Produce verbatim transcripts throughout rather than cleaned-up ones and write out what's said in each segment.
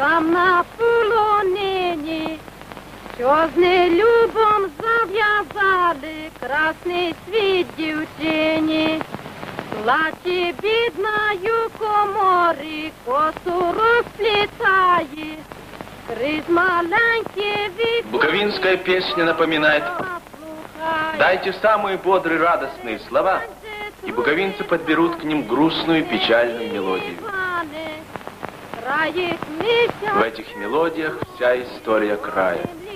Там на полонені чорний любом зав'язали красний світ дівчині. Плаче бідною коморі, косу розплітає, крізь маленькі вікна. Буковинская песня напоминает: дайте самые бодрые, радостные слова, и буковинцы подберут к ним грустную, печальную мелодию. В этих мелодиях вся история края.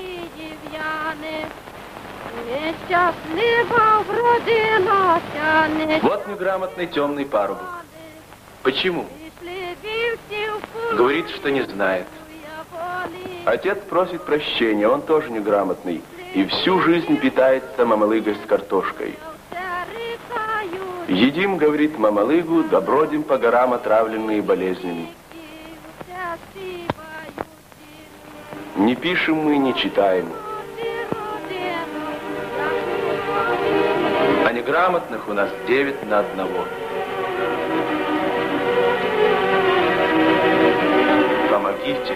Вот неграмотный темный парубок. Почему? Говорит, что не знает. Отец просит прощения, он тоже неграмотный. И всю жизнь питается мамалыгой с картошкой. Едим, говорит, мамалыгу, да бродим по горам, отравленные болезнями. Не пишем мы, не читаем. А неграмотных у нас девять на одного. Помогите.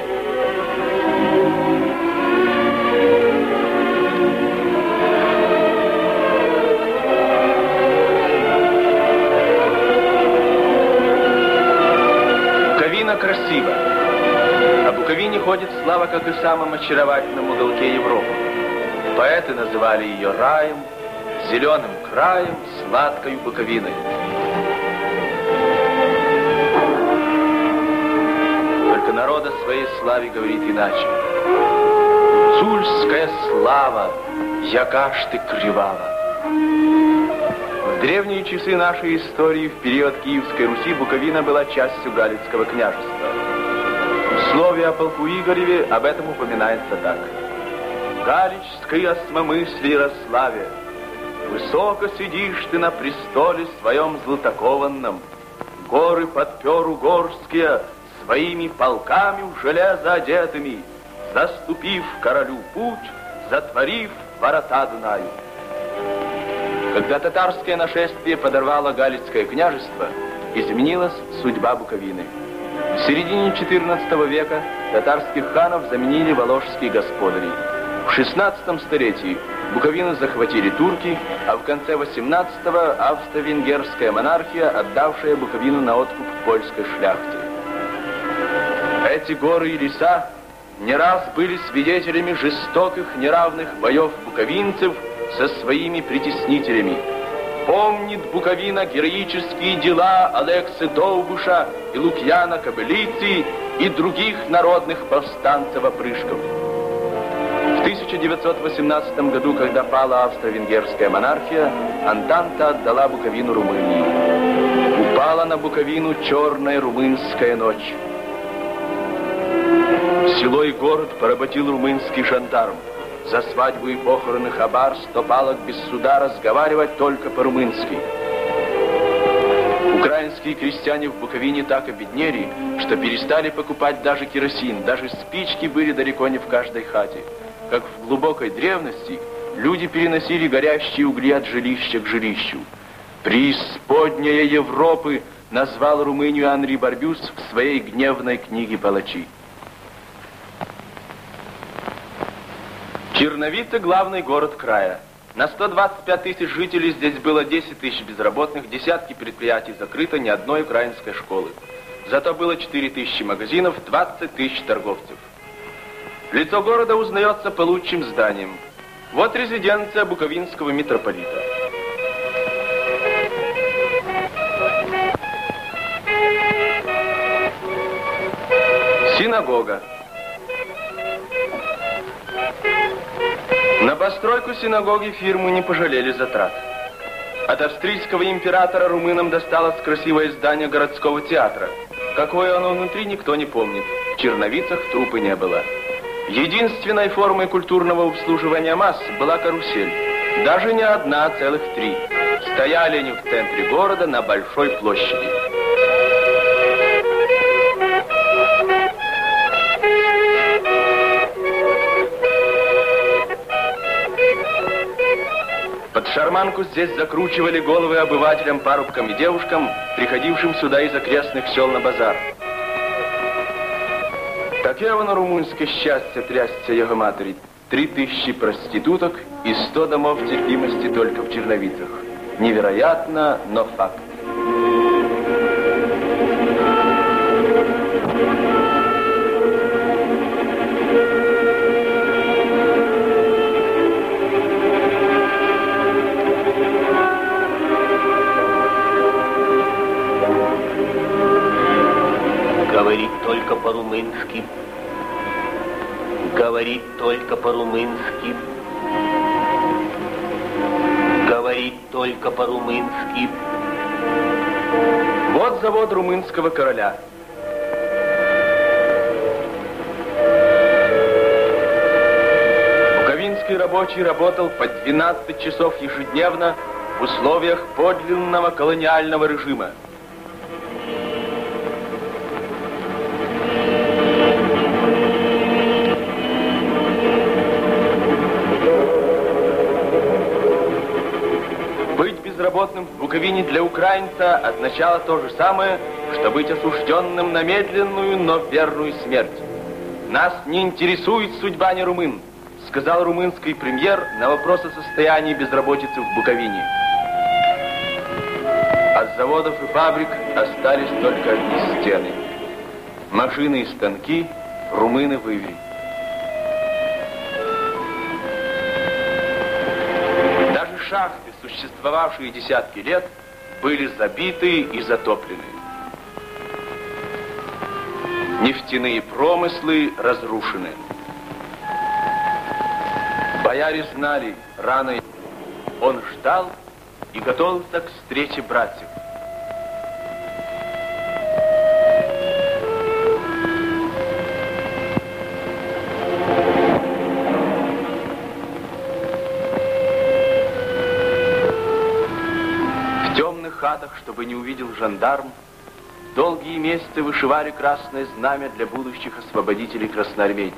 Буковина красива. О Буковине ходит слава, как и в самом очаровательном уголке Европы. Поэты называли ее раем, зеленым краем, сладкою Буковиной. Только народ о своей славе говорит иначе. Цульская слава, яка ж ты кривава. В древние часы нашей истории, в период Киевской Руси, Буковина была частью Галицкого княжества. В слове о полку Игореве об этом упоминается так. Галичской осмомыслии Ярославе, высоко сидишь ты на престоле своем златокованном, горы подпер угорские своими полками в железо одетыми, заступив королю путь, затворив ворота Дунаю. Когда татарское нашествие подорвало Галицкое княжество, изменилась судьба Буковины. В середине четырнадцатого века татарских ханов заменили воложские господари. В шестнадцатом столетии Буковину захватили турки, а в конце восемнадцатого австро-венгерская монархия, отдавшая Буковину на откуп польской шляхте. Эти горы и леса не раз были свидетелями жестоких неравных боев буковинцев со своими притеснителями. Помнит Буковина героические дела Алексы Довбуша и Лукьяна Кобылицы и других народных повстанцев-опрышков. В тысяча девятьсот восемнадцатом году, когда пала австро-венгерская монархия, Антанта отдала Буковину Румынии. Упала на Буковину черная румынская ночь. Село и город поработил румынский жандарм. За свадьбу и похороны хабар сто палок без суда разговаривать только по-румынски. Украинские крестьяне в Буковине так обеднели, что перестали покупать даже керосин, даже спички были далеко не в каждой хате. Как в глубокой древности люди переносили горящие угли от жилища к жилищу. «Преисподняя Европы» назвал Румынию Анри Барбюс в своей гневной книге «Палачи». Черновица – главный город края. На сто двадцать пять тысяч жителей здесь было десять тысяч безработных, десятки предприятий закрыто, ни одной украинской школы. Зато было четыре тысячи магазинов, двадцать тысяч торговцев. Лицо города узнается по лучшим зданиям. Вот резиденция буковинского митрополита. Синагога. На постройку синагоги фирмы не пожалели затрат. От австрийского императора румынам досталось красивое здание городского театра. Какое оно внутри, никто не помнит. В черновицах трупы не было. Единственной формой культурного обслуживания масс была карусель. Даже не одна, а целых три. Стояли они в центре города на большой площади. Под шарманку здесь закручивали головы обывателям, парубкам и девушкам, приходившим сюда из окрестных сел на базар. Так Яке воно румунське щастя, трясся його матері. Три тысячи проституток и сто домов терпимости только в Черновицах. Невероятно, но факт. Говорит только по-румынски. Говорит только по-румынски. Говорит только по-румынски. Вот завод румынского короля. Буковинский рабочий работал по двенадцать часов ежедневно в условиях подлинного колониального режима. Безработным в Буковине для украинца означало то же самое, что быть осужденным на медленную, но верную смерть. Нас не интересует судьба не румын, сказал румынский премьер на вопрос о состоянии безработицы в Буковине. От заводов и фабрик остались только одни стены. Машины и станки румыны вывели. Даже шахты, существовавшие десятки лет, были забиты и затоплены. Нефтяные промыслы разрушены. Бояре знали, рано он ждал и готовился к встрече братьев. Хатах, чтобы не увидел жандарм, долгие месяцы вышивали красное знамя для будущих освободителей красноармейцев.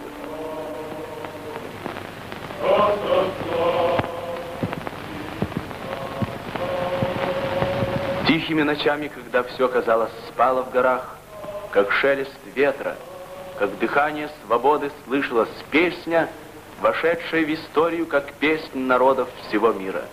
Тихими ночами, когда все, казалось, спало в горах, как шелест ветра, как дыхание свободы, слышалась песня, вошедшая в историю как песнь народов всего мира.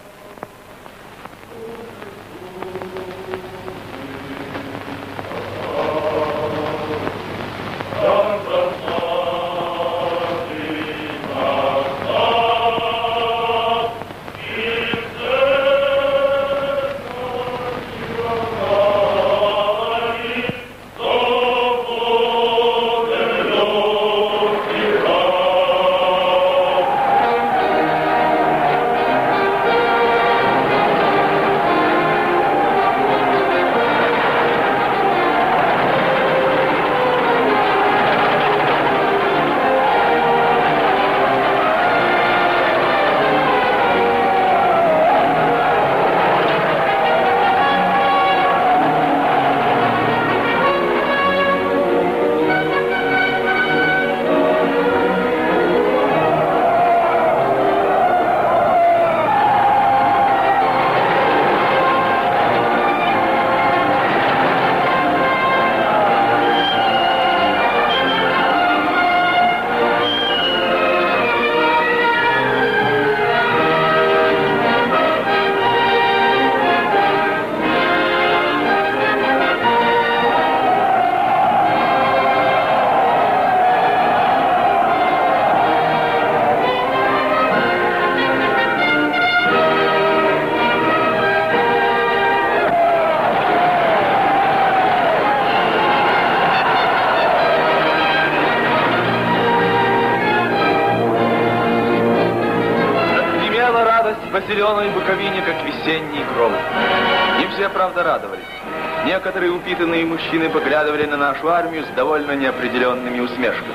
По зеленой Буковине, как весенний гром. Не все, правда, радовались. Некоторые упитанные мужчины поглядывали на нашу армию с довольно неопределенными усмешками.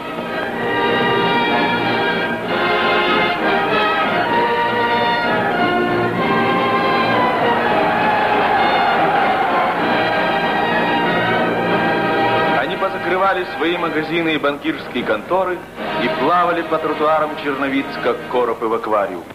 Они позакрывали свои магазины и банкирские конторы и плавали по тротуарам Черновиц, как коропы в аквариум.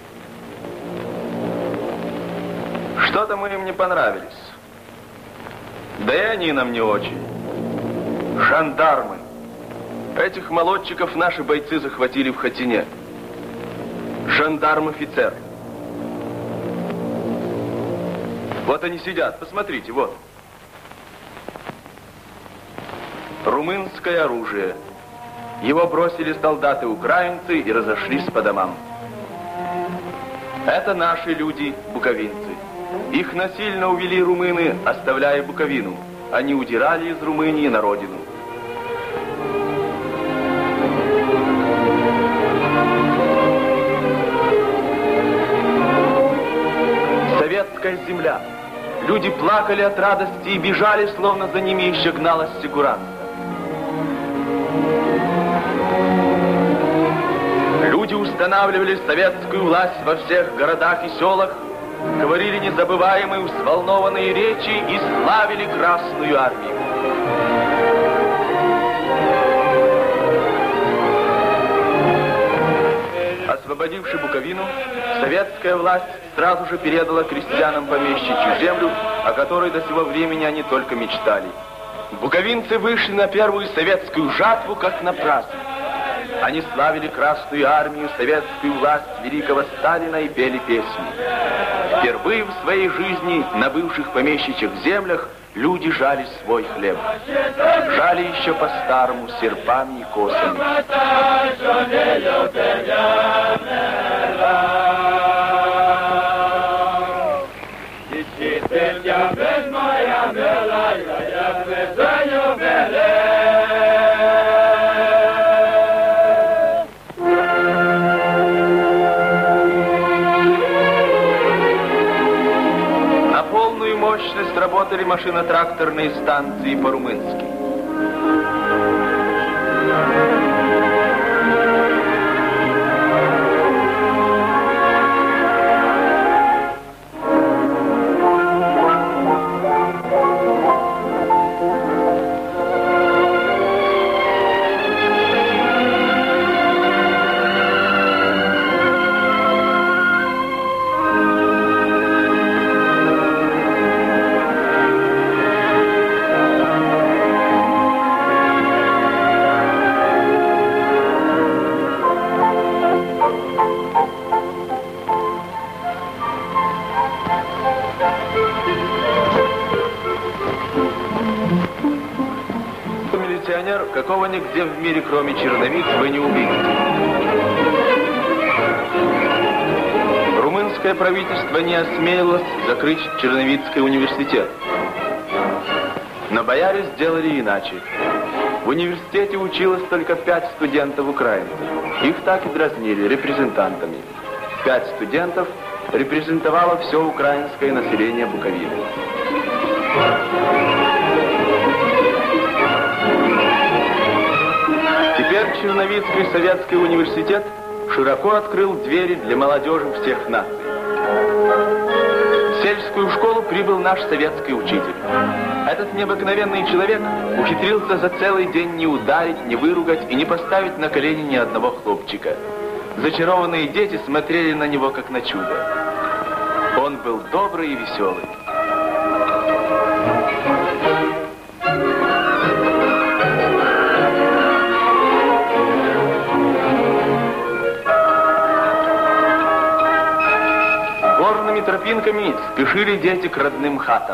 Что-то мы им не понравились. Да и они нам не очень. Жандармы. Этих молодчиков наши бойцы захватили в Хотине. Жандарм-офицер. Вот они сидят, посмотрите, вот. Румынское оружие. Его бросили солдаты-украинцы и разошлись по домам. Это наши люди, буковинцы. Их насильно увели румыны, оставляя Буковину. Они удирали из Румынии на родину. Советская земля. Люди плакали от радости и бежали, словно за ними еще гналась сигуранца. Люди устанавливали советскую власть во всех городах и селах, говорили незабываемые взволнованные речи и славили Красную Армию. Освободивши Буковину, советская власть сразу же передала крестьянам помещичью землю, о которой до сего времени они только мечтали. Буковинцы вышли на первую советскую жатву, как на праздник. Они славили Красную Армию, советскую власть великого Сталина и пели песни. Впервые в своей жизни на бывших помещичьих землях люди жали свой хлеб. Жали еще по-старому, серпами и косами. Работали машино-тракторные станции по-румынски. Какого нигде в мире, кроме черновиц, вы не увидите. Румынское правительство не осмелилось закрыть Черновицкий университет. Но бояре сделали иначе. В университете училось только пять студентов украинцев. Их так и дразнили репрезентантами. Пять студентов репрезентовало все украинское население Буковины. Теперь Черновицкий советский университет широко открыл двери для молодежи всех наций. В сельскую школу прибыл наш советский учитель. Этот необыкновенный человек ухитрился за целый день не ударить, не выругать и не поставить на колени ни одного хлопчика. Зачарованные дети смотрели на него как на чудо. Он был добрый и веселый. Горными тропинками спешили дети к родным хатам.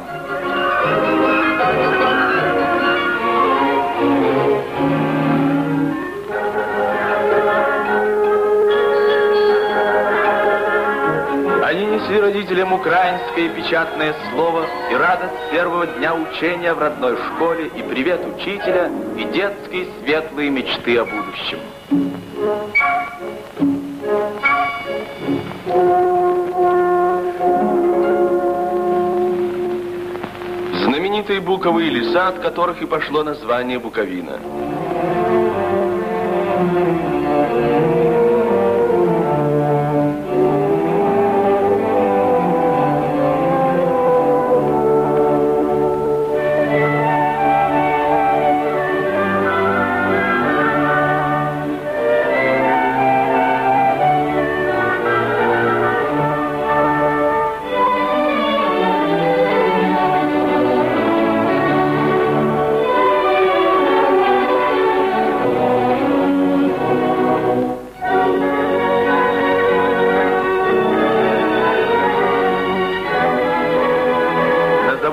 Они несли родителям украинское печатное слово и радость первого дня учения в родной школе, и привет учителя, и детские светлые мечты о будущем. Знаменитые буковые леса, от которых и пошло название Буковина.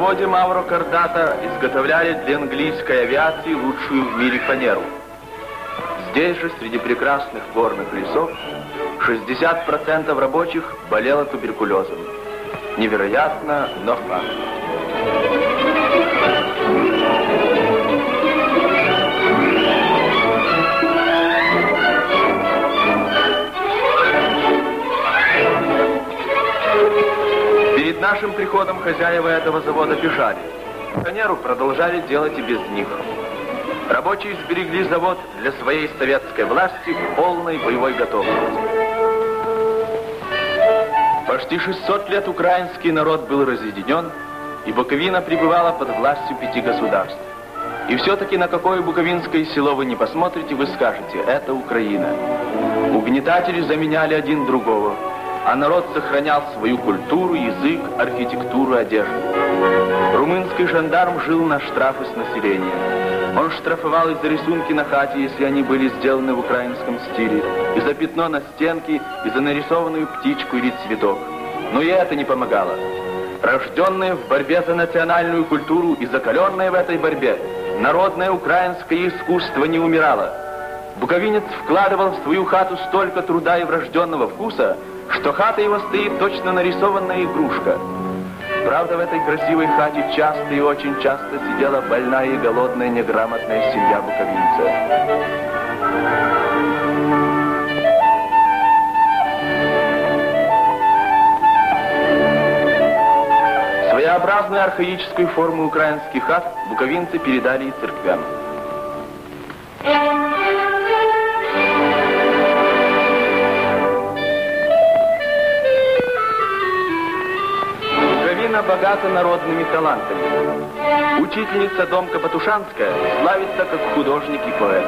заводе Мауро Кардата изготовляли для английской авиации лучшую в мире фанеру. Здесь же, среди прекрасных горных лесов, шестьдесят процентов рабочих болело туберкулезом. Невероятно, но факт. Перед нашим приходом хозяева этого завода бежали. Фанеру продолжали делать и без них. Рабочие сберегли завод для своей советской власти в полной боевой готовности. Почти шестьсот лет украинский народ был разъединен, и Буковина пребывала под властью пяти государств. И все-таки на какое буковинское село вы не посмотрите, вы скажете, это Украина. Угнетатели заменяли один другого, а народ сохранял свою культуру, язык, архитектуру, одежду. Румынский жандарм жил на штрафы с населения. Он штрафовал и за рисунки на хате, если они были сделаны в украинском стиле, и за пятно на стенке, и за нарисованную птичку или цветок. Но и это не помогало. Рожденные в борьбе за национальную культуру и закаленные в этой борьбе, народное украинское искусство не умирало. Буковинец вкладывал в свою хату столько труда и врожденного вкуса, что хата его стоит точно нарисованная игрушка. Правда, в этой красивой хате часто и очень часто сидела больная и голодная неграмотная семья буковинца. Своеобразную архаическую форму украинских хат буковинцы передали и церквям. Буковина богата народными талантами. Учительница Домка Батушанская славится как художник и поэт.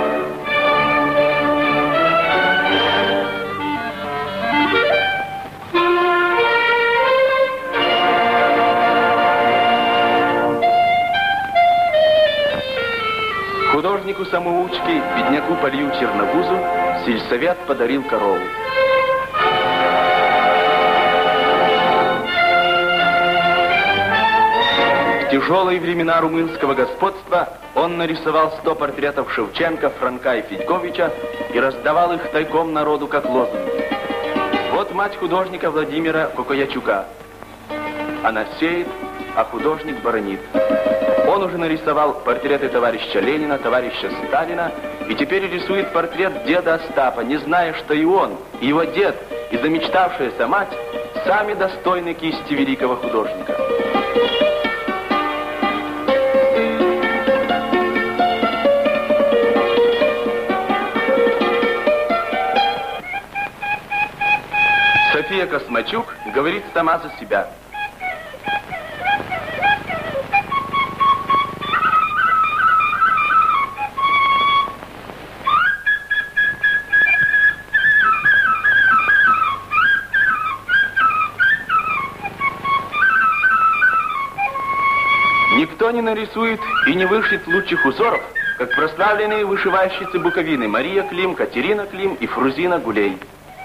Художнику-самоучке, бедняку Полью Черногузу, сельсовет подарил корову. В тяжелые времена румынского господства он нарисовал сто портретов Шевченко, Франка и Федьковича и раздавал их тайком народу как лозунги. Вот мать художника Владимира Кокоячука. Она сеет, а художник боронит. Он уже нарисовал портреты товарища Ленина, товарища Сталина, и теперь рисует портрет деда Остапа, не зная, что и он, и его дед, и замечтавшаяся мать сами достойны кисти великого художника. София Космачук говорит сама за себя. Никто не нарисует и не вышьет лучших узоров, как прославленные вышивальщицы Буковины Мария Клим, Катерина Клим и Фрузина Гулей.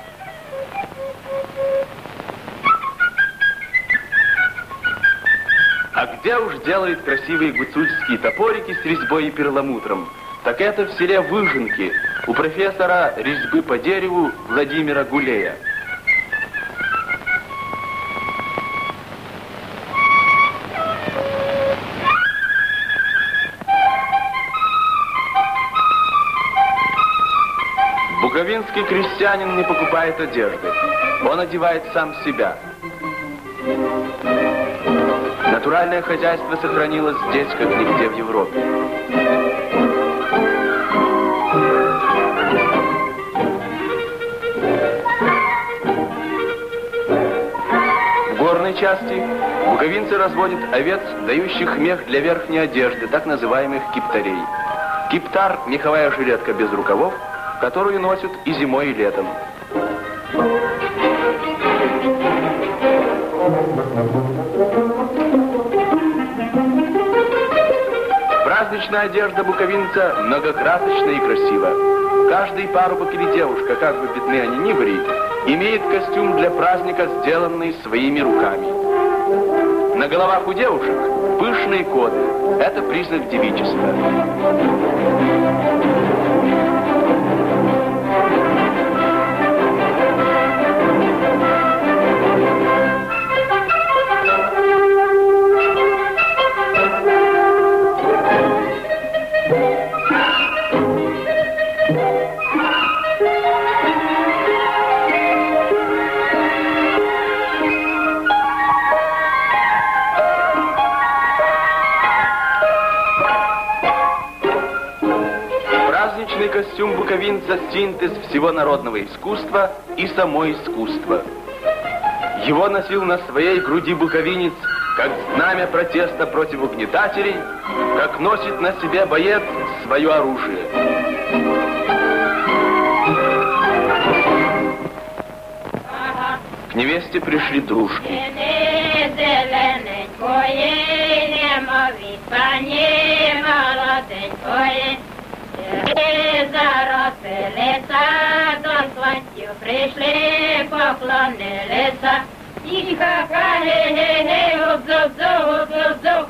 А где уж делает красивые гуцульские топорики с резьбой и перламутром, так это в селе Выженки у профессора резьбы по дереву Владимира Гулея. Буковинский крестьянин не покупает одежды. Он одевает сам себя. Натуральное хозяйство сохранилось здесь, как нигде в Европе. В горной части буковинцы разводят овец, дающих мех для верхней одежды, так называемых киптарей. Киптар – меховая жилетка без рукавов, которую носят и зимой, и летом. Праздничная одежда буковинца многокрасочна и красива. Каждый парубок или девушка, как бы бедны они ни были, имеет костюм для праздника, сделанный своими руками. На головах у девушек пышные коды. Это признак девичества. Костюм буковинца – синтез всего народного искусства и само искусство. Его носил на своей груди буковинец, как знамя протеста против угнетателей, как носит на себе боец свое оружие. К невесте пришли дружки. Пришли, поклонилися, і ха-ха-хе-хе-хе, уп-зуп-зуп, уп-зуп-зуп.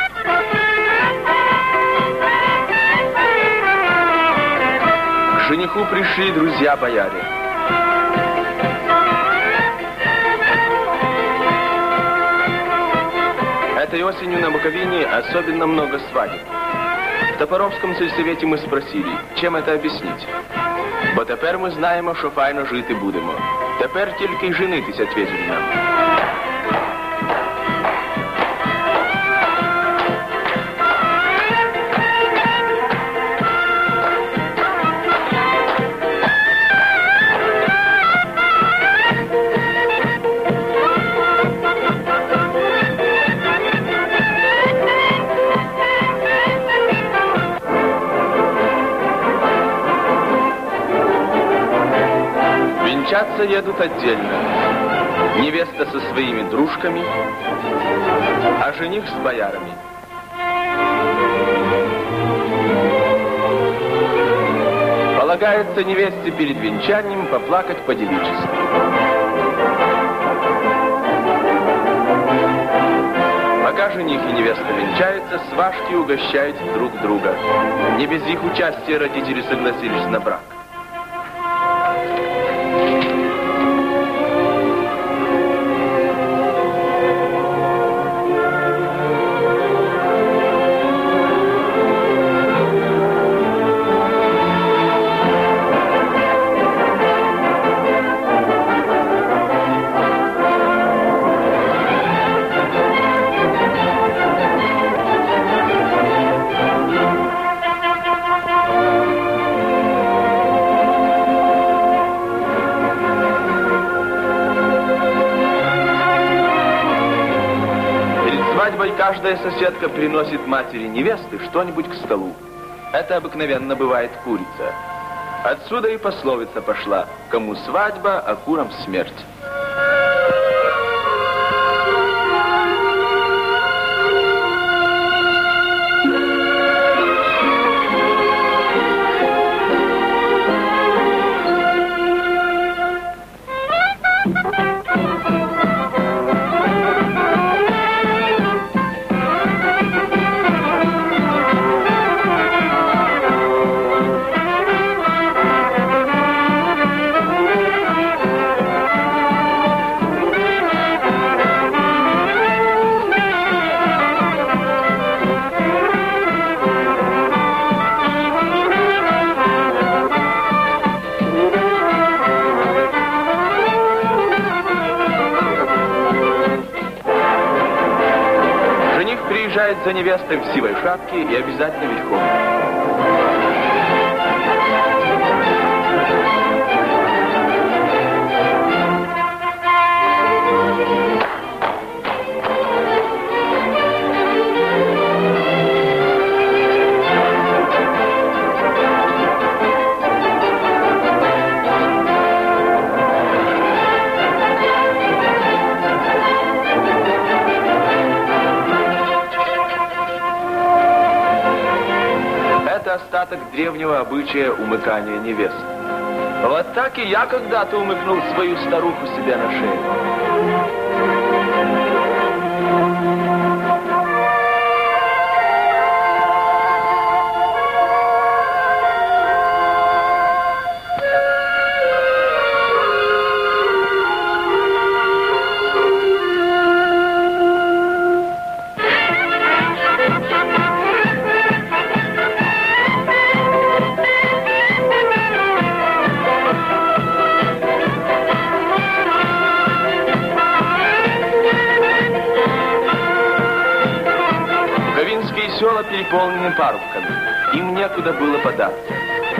К жениху пришли друзья-бояре. Этой осенью на Буковине особенно много свадеб. В Топоровському сільсовєті ми спросили, чим це об'яснити. Бо тепер ми знаємо, що файно жити будемо. Тепер тільки й женитися, відповіли нам. Венчаться едут отдельно. Невеста со своими дружками, а жених с боярами. Полагается невесте перед венчанием поплакать по-девически. Пока жених и невеста венчаются, свашки угощают друг друга. Не без их участия родители согласились на брак. Каждая соседка приносит матери невесты что-нибудь к столу. Это обыкновенно бывает курица. Отсюда и пословица пошла: кому свадьба, а курам смерть. За невестой в сивой шапке и обязательно верхом. Остаток древнего обычая умыкания невест. Вот так и я когда-то умыкнул свою старуху себе на шею. села переполнены парубками. Им некуда было податься.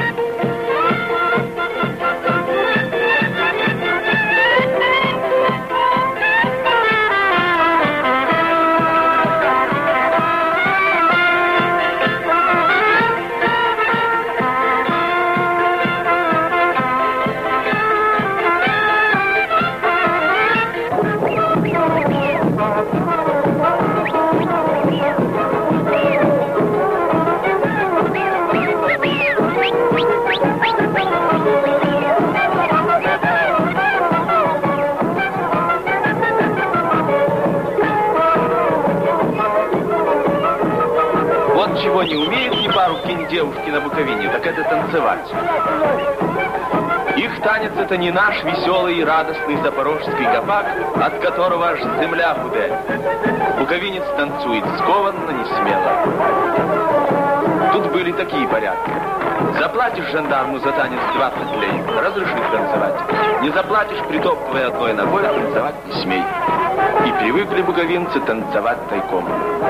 Чего не умеют ни парубки, ни девушки на Буковине, так это танцевать. Их танец — это не наш веселый и радостный запорожский гопак, от которого аж земля гудет. Буковинец танцует скованно, не смело. Тут были такие порядки. Заплатишь жандарму за танец двадцать лей, разрешит танцевать. Не заплатишь, притоптывая одной ногой, танцевать не смей. И привыкли буковинцы танцевать тайком.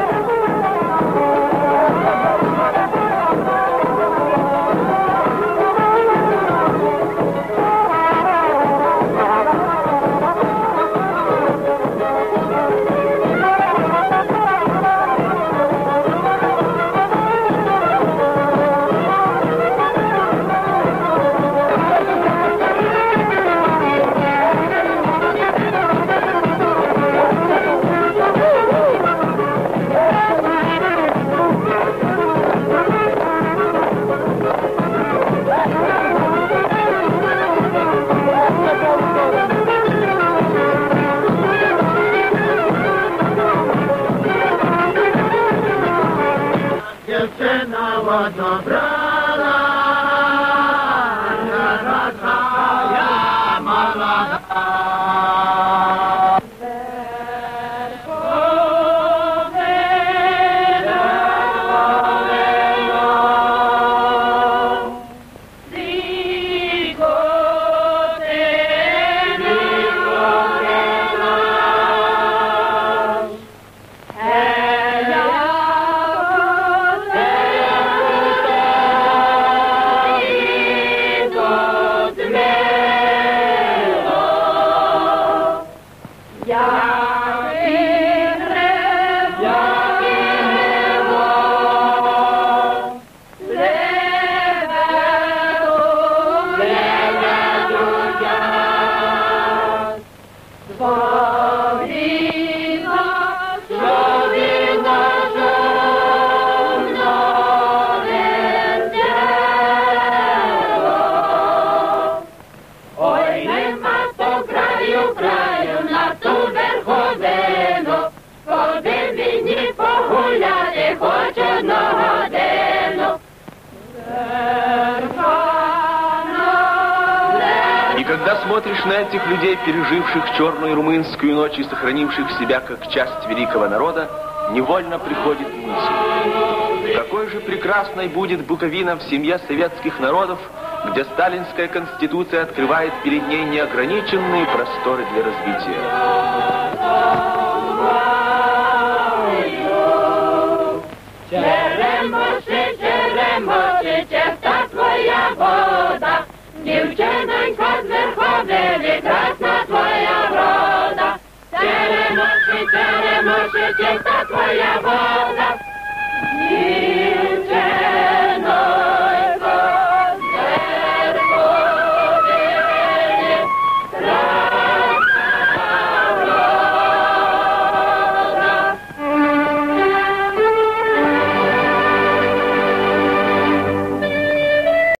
Смотришь на этих людей, переживших черную румынскую ночь и сохранивших себя как часть великого народа, невольно приходит мысль. Какой же прекрасной будет Буковина в семье советских народов, где сталинская конституция открывает перед ней неограниченные просторы для развития. Черемоши, черемоши, чиста твоя вода, дівчинонька з Верховини, красна твоя врода. Черемоши, черемоши, чиста твоя